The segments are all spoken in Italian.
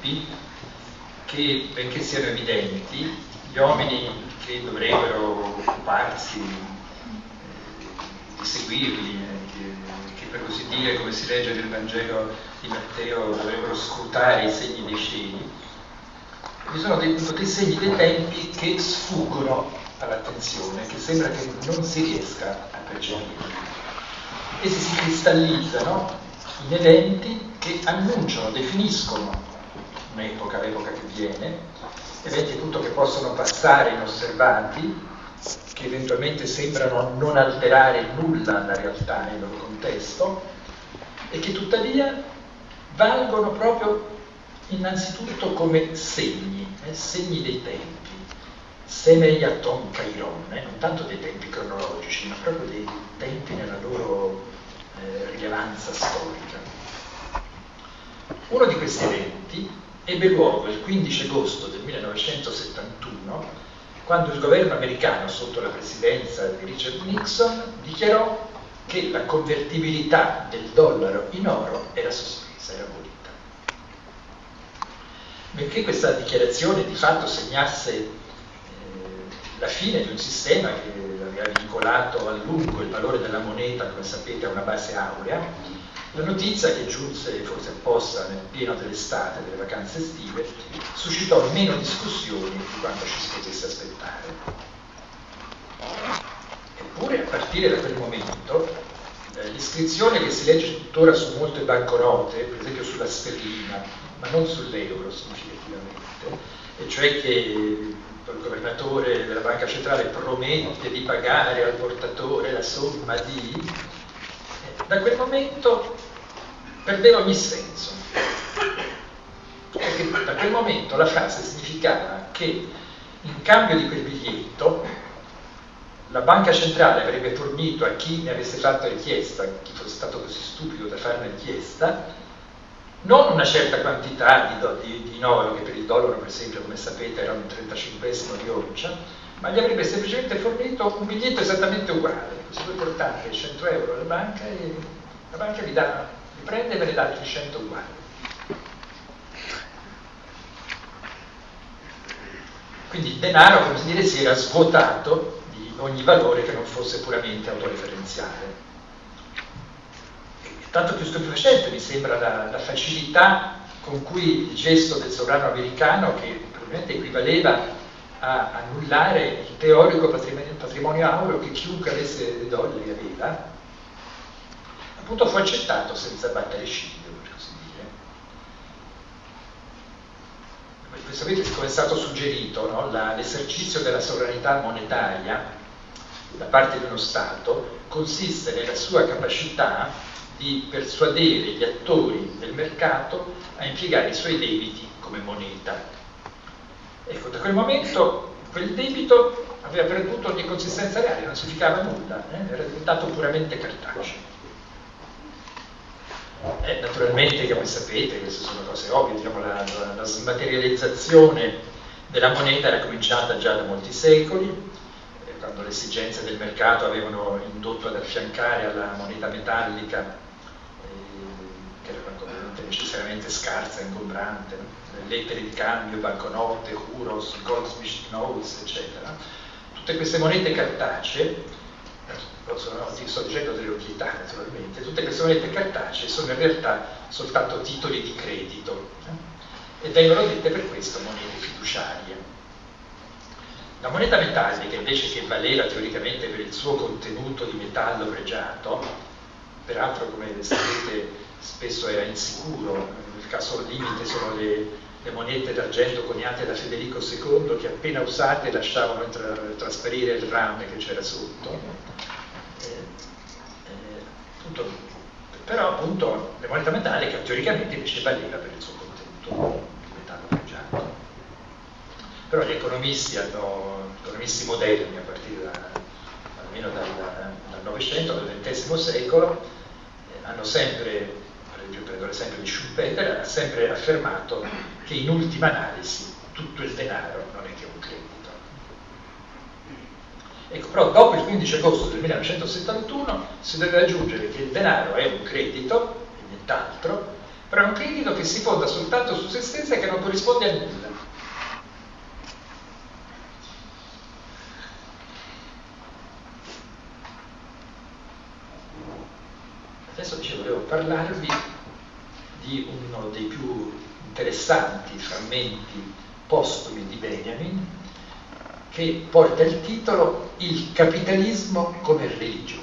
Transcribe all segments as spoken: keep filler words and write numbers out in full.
tempi che, benché siano evidenti, gli uomini che dovrebbero occuparsi eh, di seguirli, eh, che, che per così dire, come si legge nel Vangelo di Matteo, dovrebbero scrutare i segni dei cieli, vi sono dei, dei segni dei tempi che sfuggono all'attenzione, che sembra che non si riesca a percepire. Essi si cristallizzano in eventi che annunciano, definiscono un'epoca, l'epoca che viene, eventi appunto che possono passare inosservati, che eventualmente sembrano non alterare nulla alla realtà nel loro contesto, e che tuttavia valgono proprio innanzitutto come segni, eh, segni dei tempi, semeiaton kairon, eh, non tanto dei tempi cronologici, ma proprio dei tempi nella loro eh, rilevanza storica. Uno di questi eventi ebbe luogo il quindici agosto del millenovecentosettantuno, quando il governo americano, sotto la presidenza di Richard Nixon, dichiarò che la convertibilità del dollaro in oro era sospesa, era abolita. Benché questa dichiarazione di fatto segnasse eh, la fine di un sistema che aveva vincolato a lungo il valore della moneta, come sapete, a una base aurea, la notizia, che giunse forse apposta nel pieno dell'estate, delle vacanze estive, suscitò meno discussioni di quanto ci si potesse aspettare. Eppure, a partire da quel momento, eh, l'iscrizione che si legge tuttora su molte banconote, per esempio sulla sterlina, ma non sull'euro significativamente, e cioè che il governatore della banca centrale promette di pagare al portatore la somma di... Eh, da quel momento perdeva ogni senso, perché da quel momento la frase significava che in cambio di quel biglietto la banca centrale avrebbe fornito a chi ne avesse fatto richiesta, chi fosse stato così stupido da farne richiesta, non una certa quantità di, do, di, di in oro, che per il dollaro per esempio, come sapete, era un trentacinquesimo di oncia, ma gli avrebbe semplicemente fornito un biglietto esattamente uguale. Così voi portate cento euro alla banca e la banca vi, dà, vi prende e ve ne dà altri cento uguali. Quindi il denaro, come si dire, si era svuotato di ogni valore che non fosse puramente autoreferenziale. Tanto più stupefacente mi sembra la, la facilità con cui il gesto del sovrano americano, che probabilmente equivaleva a annullare il teorico patrimonio, patrimonio aureo che chiunque avesse dei dollari aveva, appunto fu accettato senza battere ciglio, per così dire. Voi sapete come è stato suggerito, no? L'esercizio della sovranità monetaria da parte di uno Stato consiste nella sua capacità di persuadere gli attori del mercato a impiegare i suoi debiti come moneta. Ecco, da quel momento quel debito aveva perduto ogni consistenza reale, non significava nulla, eh? Era diventato puramente cartaceo. Eh, naturalmente, come sapete, queste sono cose ovvie, diciamo, la, la, la smaterializzazione della moneta era cominciata già da molti secoli, eh, quando le esigenze del mercato avevano indotto ad affiancare alla moneta metallica, che era ovviamente necessariamente scarsa e ingombrante, no? Lettere di cambio, banconote, Huros, Goldsmith Notes, eccetera. Tutte queste monete cartacee, sono, sto dicendo delle ovvietà naturalmente, tutte queste monete cartacee sono in realtà soltanto titoli di credito, eh? E vengono dette per questo monete fiduciarie. La moneta metallica, invece, che valeva teoricamente per il suo contenuto di metallo pregiato, peraltro, come sapete, spesso era insicuro, nel caso limite sono le, le monete d'argento coniate da Federico secondo, che appena usate lasciavano tra, trasparire il rame che c'era sotto. Eh, eh, appunto, però appunto la moneta metallica teoricamente invece valeva per il suo contenuto di metallo pregiato. Però gli economisti, hanno, economisti moderni, a partire da, almeno dal, dal Novecento, dal ventesimo secolo, eh, hanno sempre, io prendo l'esempio di Schumpeter, ha sempre affermato che in ultima analisi tutto il denaro non è che un credito. Ecco, però dopo il quindici agosto del millenovecentosettantuno si deve aggiungere che il denaro è un credito e nient'altro, però è un credito che si fonda soltanto su se stessa e che non corrisponde a nulla. Adesso dicevo, volevo parlarvi di uno dei più interessanti frammenti postumi di Benjamin, che porta il titolo Il capitalismo come religione.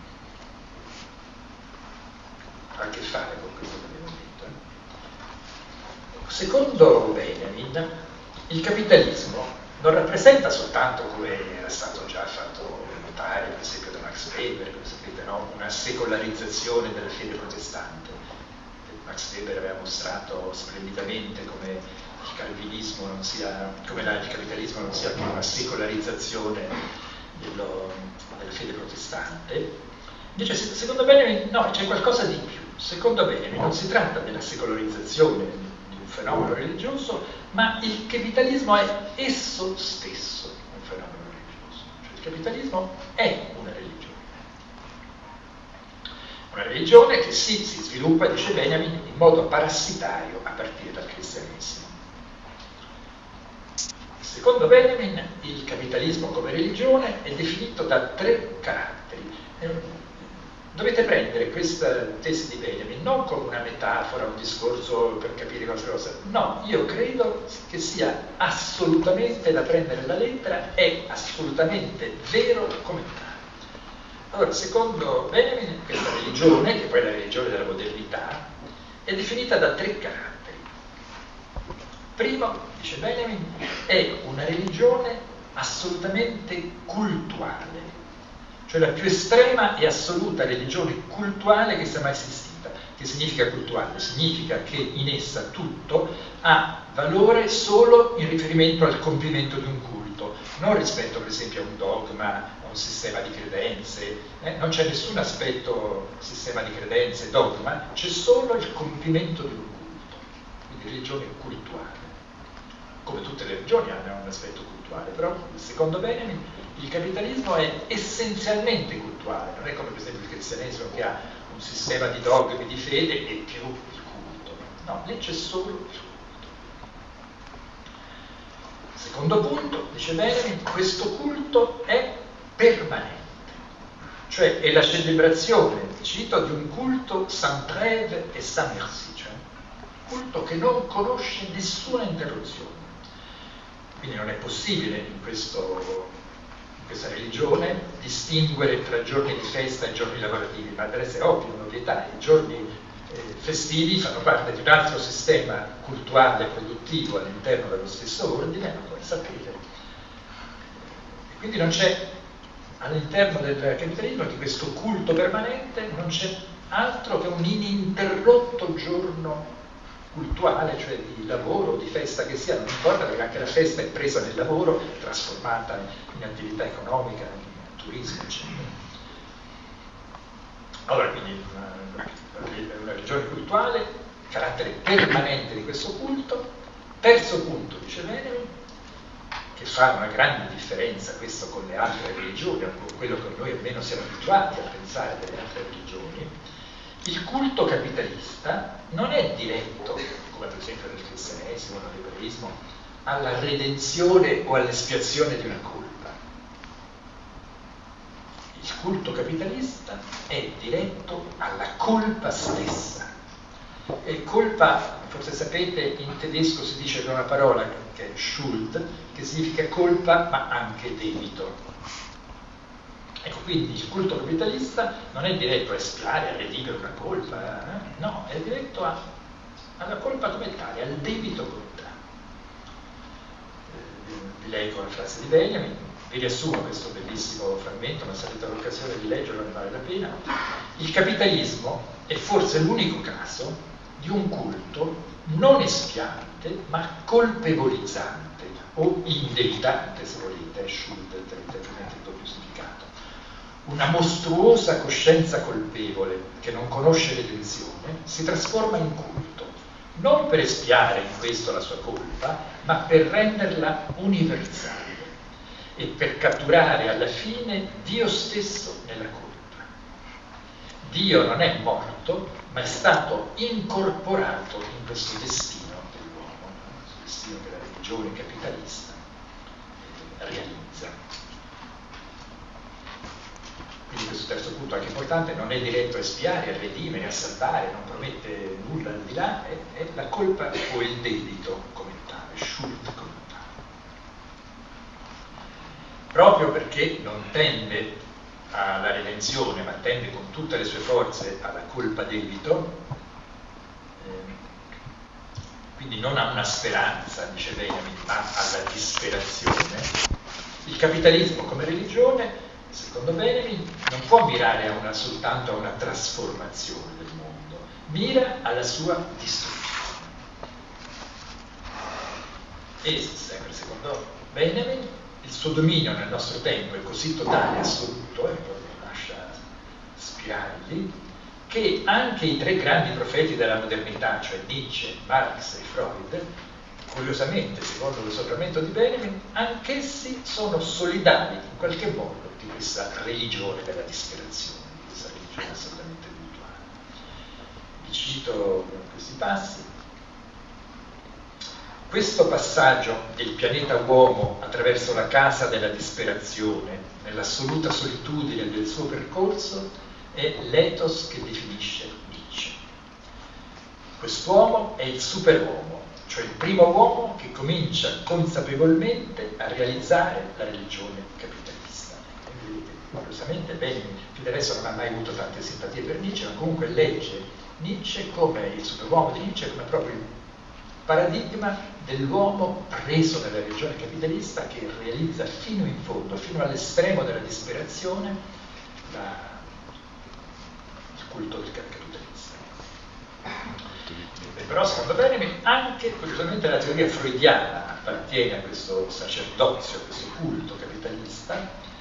Ha a che fare con questo che abbiamo detto. Eh? Secondo Benjamin, il capitalismo non rappresenta soltanto, come era stato già fatto notare, per esempio da Max Weber, come sapete, no? Una secolarizzazione della fede protestante. Max Weber aveva mostrato splendidamente come il calvinismo non sia, come la, il capitalismo non sia più una secolarizzazione dello, della fede protestante. Invece, secondo Benjamin, no, c'è qualcosa di più. Secondo Benjamin non si tratta della secolarizzazione di un fenomeno religioso, ma il capitalismo è esso stesso un fenomeno religioso. Cioè, il capitalismo è una religione. Una religione che sì, si sviluppa, dice Benjamin, in modo parassitario a partire dal cristianesimo. Secondo Benjamin, il capitalismo come religione è definito da tre caratteri. Dovete prendere questa tesi di Benjamin non come una metafora, un discorso per capire qualche cosa. No, io credo che sia assolutamente da prendere alla lettera, è assolutamente vero come tale. Allora, secondo Benjamin, questa religione, che poi è la religione della modernità, è definita da tre caratteri. Primo, dice Benjamin, è una religione assolutamente cultuale, cioè la più estrema e assoluta religione cultuale che sia mai esistita. Che significa cultuale? Significa che in essa tutto ha valore solo in riferimento al compimento di un culto, non rispetto per esempio a un dogma, un sistema di credenze, eh? Non c'è nessun aspetto sistema di credenze, dogma, c'è solo il compimento di un culto, quindi religione cultuale. Come tutte le religioni hanno un aspetto cultuale, però secondo Benjamin il capitalismo è essenzialmente cultuale, non è come per esempio il cristianesimo che ha un sistema di dogmi di fede e più il culto, no, lì c'è solo il culto. Secondo punto, dice Benjamin, questo culto è permanente, cioè è la celebrazione, cito, di un culto sans trêve e sans merci, cioè un culto che non conosce nessuna interruzione. Quindi non è possibile in, questo, in questa religione distinguere tra giorni di festa e giorni lavorativi, ma deve essere ovvio, un'ovvietà. I giorni eh, festivi fanno parte di un altro sistema culturale e produttivo all'interno dello stesso ordine, lo puoi sapere. E quindi non c'è all'interno del capitalismo di questo culto permanente, non c'è altro che un ininterrotto giorno cultuale, cioè di lavoro, di festa che sia, non importa, perché anche la festa è presa nel lavoro, trasformata in attività economica, in turismo, eccetera. Allora, quindi una, una religione cultuale, carattere permanente di questo culto. Terzo punto, dice Benjamin, che fa una grande differenza questo con le altre religioni, con quello che noi almeno siamo abituati a pensare delle altre religioni. Il culto capitalista non è diretto, come per esempio nel cristianesimo, nell'ebraismo, alla redenzione o all'espiazione di una colpa. Il culto capitalista è diretto alla colpa stessa. E colpa, forse sapete, in tedesco si dice una parola che è Schuld, che significa colpa ma anche debito. Ecco, quindi il culto capitalista non è diretto a espiare, a redimere una colpa, eh? No, è diretto a, alla colpa come tale, al debito come tale. Eh, vi leggo la frase di Benjamin, vi riassumo questo bellissimo frammento, ma se avete l'occasione di leggerlo ne vale la pena. Il capitalismo è forse l'unico caso di un culto non espiante, ma colpevolizzante o indebitante, se volete, Schuld, altrimenti il doppio significato. Una mostruosa coscienza colpevole che non conosce redenzione si trasforma in culto, non per espiare in questo la sua colpa, ma per renderla universale e per catturare alla fine Dio stesso nella colpa. Dio non è morto, ma è stato incorporato in questo destino dell'uomo, questo destino che la religione capitalista realizza. Quindi questo terzo punto, anche importante, non è diretto a espiare, a redimere, a salvare, non promette nulla al di là, è, è la colpa o il debito come tale, Schuld come tale. Proprio perché non tende alla redenzione, ma tende con tutte le sue forze alla colpa debito, eh, quindi non a una speranza, dice Benjamin, ma alla disperazione. Il capitalismo come religione, secondo Benjamin, non può mirare a una, soltanto a una trasformazione del mondo, mira alla sua distruzione. E, sempre secondo Benjamin, il suo dominio nel nostro tempo è così totale e assoluto, e proprio lascia spirarli, che anche i tre grandi profeti della modernità, cioè Nietzsche, Marx e Freud, curiosamente, secondo il sopramento di Benjamin, anch'essi sono solidari in qualche modo di questa religione della disperazione, di questa religione assolutamente virtuale. Vi cito questi passi. Questo passaggio del pianeta uomo attraverso la casa della disperazione, nell'assoluta solitudine del suo percorso, è l'ethos che definisce Nietzsche. Quest'uomo è il superuomo, cioè il primo uomo che comincia consapevolmente a realizzare la religione capitalista. E vedete, curiosamente, Benjamin più del resto non ha mai avuto tante simpatie per Nietzsche, ma comunque legge Nietzsche come il superuomo di Nietzsche, come proprio il paradigma dell'uomo preso nella religione capitalista che realizza fino in fondo, fino all'estremo della disperazione, la, il culto del capitalista. E però secondo Benjamin anche curiosamente la teoria freudiana appartiene a questo sacerdozio, a questo culto capitalista.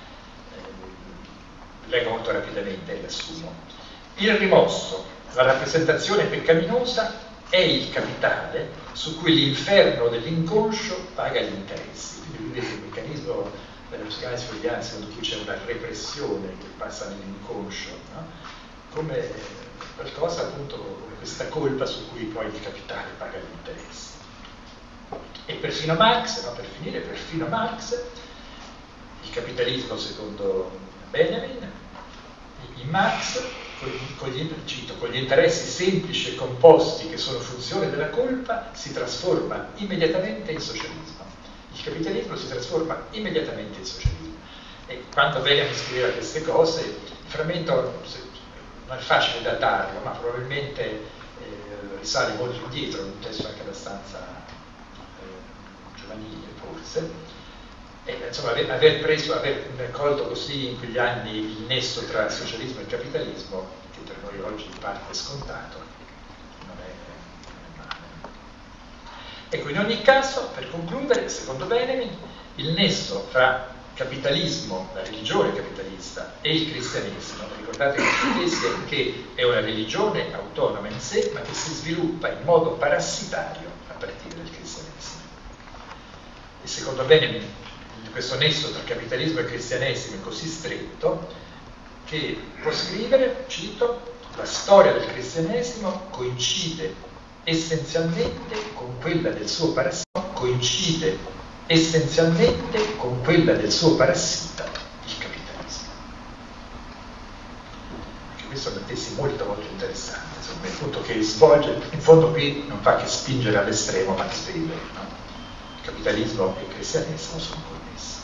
Eh, leggo molto rapidamente e riassumo. Il rimosso, la rappresentazione peccaminosa, è il capitale su cui l'inferno dell'inconscio paga gli interessi. Quindi vedete il meccanismo della psicanalisi freudiana secondo cui c'è una repressione che passa nell'inconscio, no? Come qualcosa appunto come questa colpa su cui poi il capitale paga gli interessi. E perfino Marx, no, per finire, perfino Marx, il capitalismo secondo Benjamin, in Marx, con gli, cito, con gli interessi semplici e composti che sono funzione della colpa, si trasforma immediatamente in socialismo. Il capitalismo si trasforma immediatamente in socialismo. E quando Benjamin scriveva queste cose, il frammento non è facile datarlo, ma probabilmente eh, risale molto indietro, un testo anche abbastanza eh, giovanile forse. E, insomma, aver, aver preso, aver colto così in quegli anni il nesso tra socialismo e capitalismo, che per noi oggi in parte è scontato, non è, non è male. Ecco, in ogni caso, per concludere, secondo Benjamin, il nesso fra capitalismo, la religione capitalista e il cristianesimo, ricordate che è una religione autonoma in sé, ma che si sviluppa in modo parassitario a partire dal cristianesimo. E secondo Benjamin questo nesso tra capitalismo e cristianesimo è così stretto che può scrivere, cito, la storia del cristianesimo coincide essenzialmente con quella del suo parassita, coincide essenzialmente con quella del suo parassita, il capitalismo. Anche questo è una tesi molto molto interessante, insomma, il punto che svolge, in fondo qui non fa che spingere all'estremo, ma scrivere, no? Capitalismo e cristianesimo sono connessi.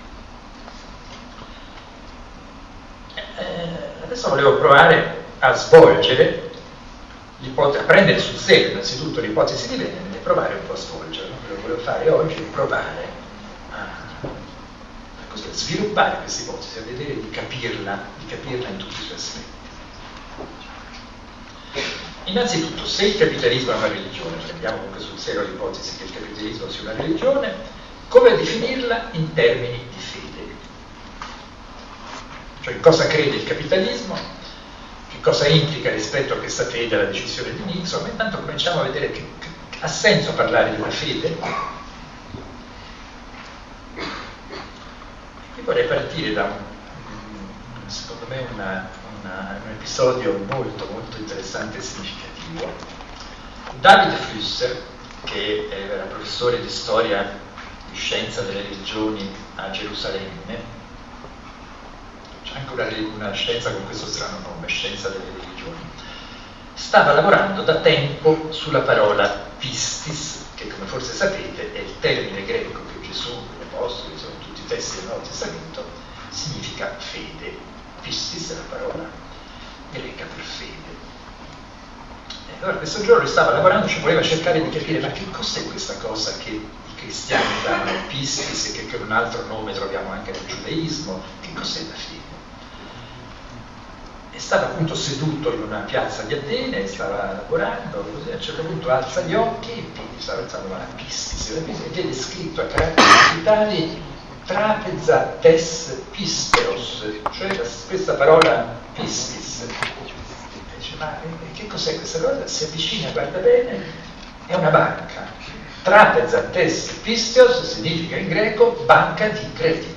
Eh, adesso volevo provare a svolgere l'ipotesi, a prendere sul serio innanzitutto l'ipotesi di Benjamin e provare un po' a svolgerla. Quello che volevo fare oggi è provare a, a così, sviluppare questa ipotesi, a vedere di capirla, di capirla in tutti i suoi aspetti. Innanzitutto, se il capitalismo è una religione, prendiamo comunque sul serio l'ipotesi che il capitalismo sia una religione, come definirla in termini di fede? Cioè, in cosa crede il capitalismo, che cosa implica rispetto a questa fede la decisione di Nixon, ma intanto cominciamo a vedere che, che ha senso parlare di una fede. Qui vorrei partire da, un, secondo me, una, un una, un episodio molto molto interessante e significativo. David Flusser, che era professore di storia di scienza delle religioni a Gerusalemme, c'è anche una, una scienza con questo strano nome, scienza delle religioni, stava lavorando da tempo sulla parola pistis, che come forse sapete è il termine greco che Gesù, gli apostoli, sono tutti i testi del Nuovo Testamento, significa fede. Pistis è la parola greca per fede. E allora questo giorno stava lavorando, ci voleva cercare di capire ma che cos'è questa cosa che i cristiani chiamano pistis e che con un altro nome troviamo anche nel giudaismo, che cos'è la fede? E stava appunto seduto in una piazza di Atene, stava lavorando, così a un certo punto alza gli occhi e stava alzando la pistis, e vede scritto a caratteri capitali trapeza tes pisteros, cioè questa parola pistis. E dice, ma che cos'è questa cosa? Si avvicina, guarda bene, è una banca. Trapeza tes pisteos significa in greco banca di credito.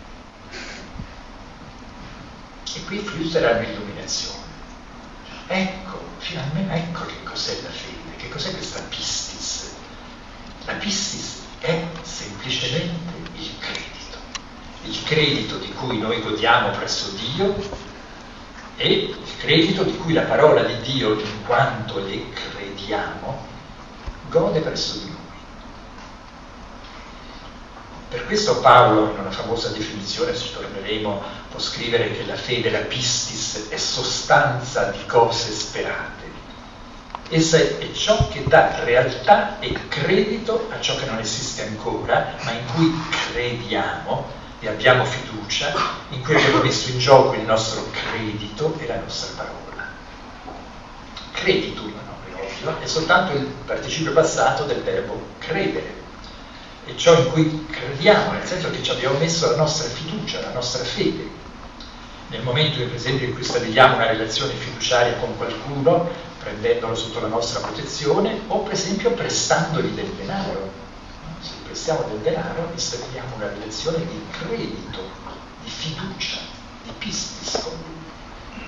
E qui Flusser ha un'illuminazione. Ecco, finalmente, ecco che cos'è la fede, che cos'è questa pistis. La pistis è semplicemente il credito, il credito di cui noi godiamo presso Dio e il credito di cui la parola di Dio, in quanto le crediamo, gode presso di noi. Per questo Paolo, in una famosa definizione, ci torneremo, può scrivere che la fede, la pistis, è sostanza di cose sperate. Essa è ciò che dà realtà e credito a ciò che non esiste ancora, ma in cui crediamo e abbiamo fiducia, in cui abbiamo messo in gioco il nostro credito e la nostra parola. Creditum, no, è ovvio, è soltanto il participio passato del verbo credere. E ciò in cui crediamo, nel senso che ci abbiamo messo la nostra fiducia, la nostra fede. Nel momento, per esempio, in cui stabiliamo una relazione fiduciaria con qualcuno, prendendolo sotto la nostra protezione, o per esempio prestandogli del denaro. Se prestiamo del denaro, stabiliamo una relazione di credito, di fiducia, di pistis con lui.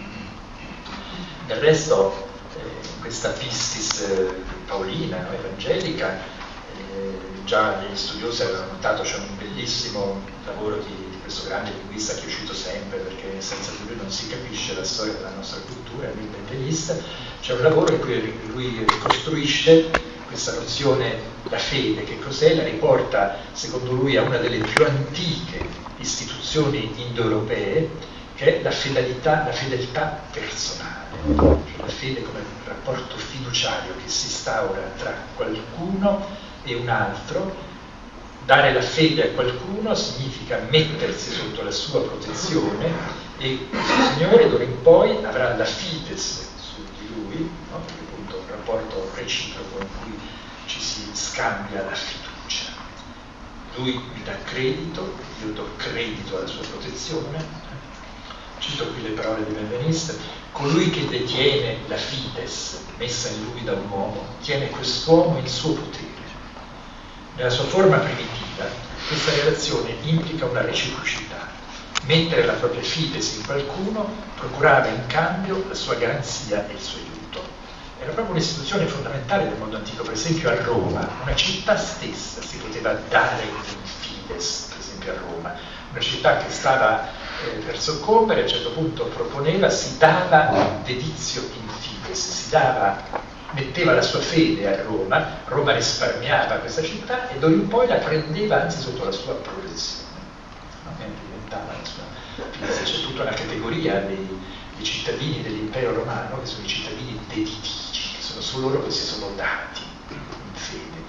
Del resto, eh, questa pistis eh, paolina, no, evangelica, già gli studiosi avevano notato, c'è un bellissimo lavoro di, di questo grande linguista che è uscito sempre, perché senza di lui non si capisce la storia della nostra cultura, il benvenista. C'è un lavoro in cui lui ricostruisce questa nozione, la fede, che cos'è, la riporta secondo lui a una delle più antiche istituzioni indoeuropee, che è la fedeltà, la fedeltà personale, cioè la fede come un rapporto fiduciario che si instaura tra qualcuno e un altro. Dare la fede a qualcuno significa mettersi sotto la sua protezione e il Signore d'ora in poi avrà la fides su di lui, no? Perché appunto è un rapporto reciproco in cui ci si scambia la fiducia. Lui mi dà credito, io do credito alla sua protezione. Cito qui le parole di Benveniste: colui che detiene la fides messa in lui da un uomo tiene quest'uomo in suo potere. Nella sua forma primitiva, questa relazione implica una reciprocità. Mettere la propria fides in qualcuno procurava in cambio la sua garanzia e il suo aiuto. Era proprio un'istituzione fondamentale del mondo antico. Per esempio a Roma, una città stessa si poteva dare in fides, per esempio a Roma. Una città che stava eh, per soccombere, a un certo punto proponeva, si dava dedizio in fides, si dava... metteva la sua fede a Roma, Roma risparmiava questa città e d'ora in poi la prendeva anzi sotto la sua protezione. No? Diventava la sua fede. C'è tutta una categoria dei, dei cittadini dell'impero romano che sono i cittadini deditici, che sono solo loro che si sono dati in fede.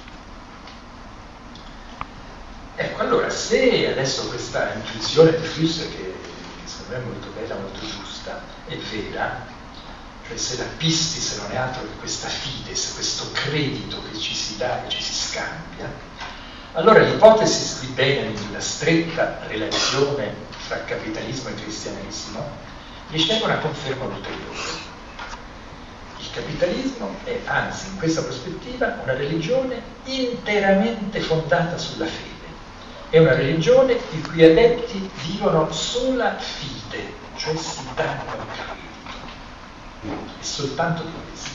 Ecco, allora, se adesso questa intuizione di Flusser, che, che secondo me è molto bella, molto giusta, è vera, cioè se la pistis non è altro che questa fides, questo credito che ci si dà, che ci si scambia, allora l'ipotesi di Benjamin, la stretta relazione fra capitalismo e cristianesimo, riceve una conferma ulteriore. Il capitalismo è, anzi, in questa prospettiva, una religione interamente fondata sulla fede. È una religione i cui adepti vivono sola fide, cioè si danno credito, e soltanto di questo.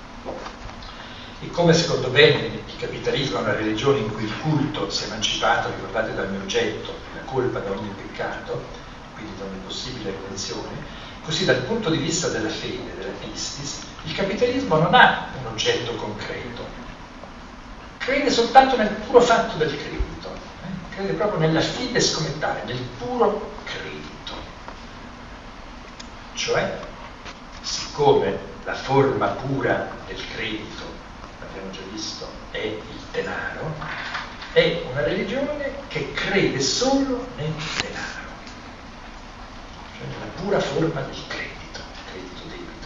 E come secondo Benjamin il capitalismo è una religione in cui il culto si è emancipato, ricordate dal mio oggetto, la colpa da ogni peccato, quindi da ogni possibile redenzione, così dal punto di vista della fede, della pistis, il capitalismo non ha un oggetto concreto, crede soltanto nel puro fatto del credito, eh? Crede proprio nella fides commentare, nel puro credito. Cioè, siccome la forma pura del credito, l'abbiamo già visto, è il denaro, è una religione che crede solo nel denaro, cioè nella pura forma del credito, credito debito.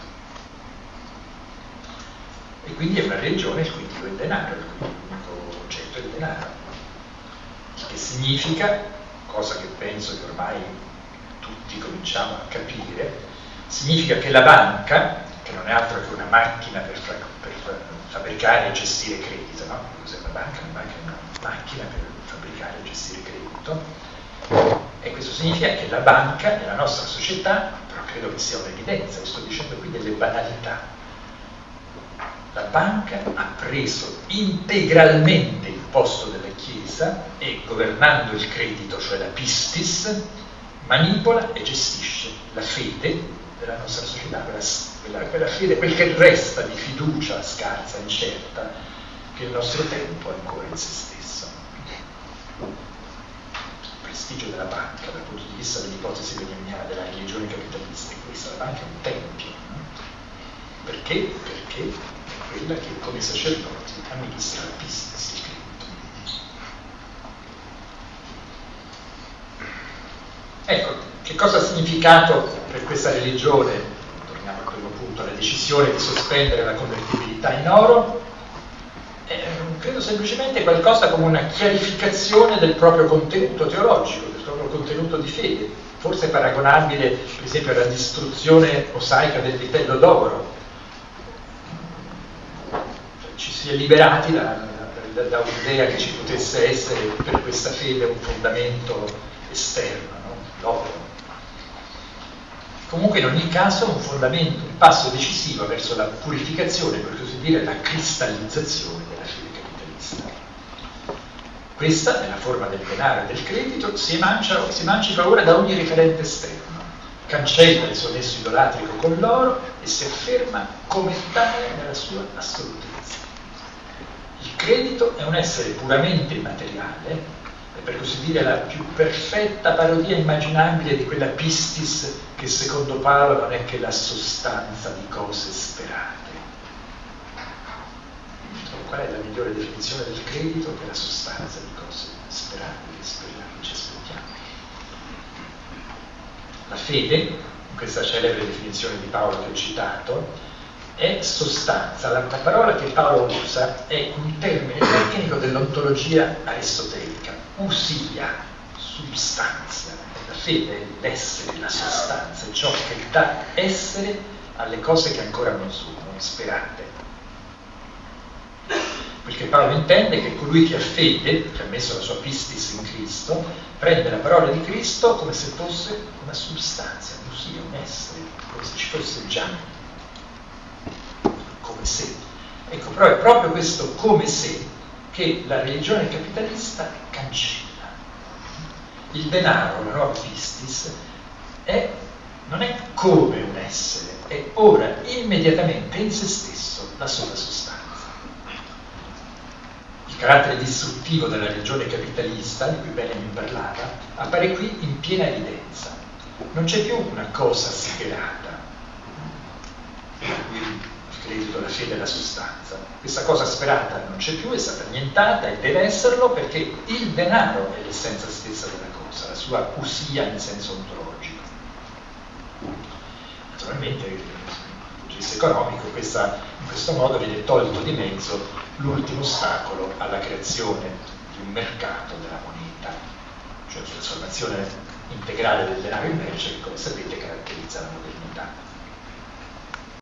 E quindi è una religione il cui Dio è il denaro, il cui unico oggetto è il denaro. Il che significa, cosa che penso che ormai tutti cominciamo a capire, significa che la banca, che non è altro che una macchina per, fra, per fabbricare e gestire credito, no? Cos'è una banca? Una banca è una macchina per fabbricare e gestire credito. E questo significa che la banca nella nostra società, però credo che sia un'evidenza, sto dicendo qui delle banalità, la banca ha preso integralmente il posto della Chiesa e, governando il credito, cioè la pistis, manipola e gestisce la fede della nostra società, quella, quella, quella fede, quel che resta di fiducia scarsa, incerta, che il nostro tempo è ancora in se stesso. Il prestigio della banca, dal punto di vista dell'ipotesi benjaminiana della religione capitalista, è questa: la banca è un tempio. No? Perché? Perché è quella che, come sacerdoti, amministra la pistis, il credito. Ecco, che cosa ha significato per questa religione, torniamo al primo punto, la decisione di sospendere la convertibilità in oro? Eh, credo semplicemente qualcosa come una chiarificazione del proprio contenuto teologico, del proprio contenuto di fede, forse paragonabile per esempio alla distruzione mosaica del vitello d'oro. Ci si è liberati da, da, da un'idea che ci potesse essere per questa fede un fondamento esterno, no? L'oro. Comunque in ogni caso un fondamento, un passo decisivo verso la purificazione, per così dire la cristallizzazione della fede capitalista. Questa, nella forma del denaro e del credito, si emancia, si emancipa ora da ogni riferente esterno, cancella il suo nesso idolatrico con l'oro e si afferma come tale nella sua assolutezza. Il credito è un essere puramente immateriale, è per così dire la più perfetta parodia immaginabile di quella pistis che secondo Paolo non è che la sostanza di cose sperate. Qual è la migliore definizione del credito? Che è la sostanza di cose sperate, che speriamo, ci aspettiamo. La fede, in questa celebre definizione di Paolo che ho citato, è sostanza. La, la parola che Paolo usa è un termine tecnico dell'ontologia aristotelica, usia, substanza. La fede è l'essere, la sostanza, è ciò che dà essere alle cose che ancora non sono, sperate. Perché Paolo intende che colui che ha fede, che ha messo la sua pistis in Cristo, prende la parola di Cristo come se fosse una substanza, usia, un essere, come se ci fosse già. Come se. Ecco, però è proprio questo come se che la religione capitalista cancella. Il denaro, la nuova pistis, è, non è come un essere, è ora immediatamente in se stesso la sola sostanza. Il carattere distruttivo della religione capitalista, di cui Benjamin parlava, appare qui in piena evidenza. Non c'è più una cosa sperata, il credito, la fede e la sostanza. Questa cosa sperata non c'è più, è stata annientata e deve esserlo perché il denaro è l'essenza stessa della cosa, la sua usia in senso ontologico. Naturalmente, dal punto di vista economico, questa, in questo modo viene tolto di mezzo l'ultimo ostacolo alla creazione di un mercato della moneta, cioè la trasformazione integrale del denaro in merce che, come sapete, caratterizza la modernità.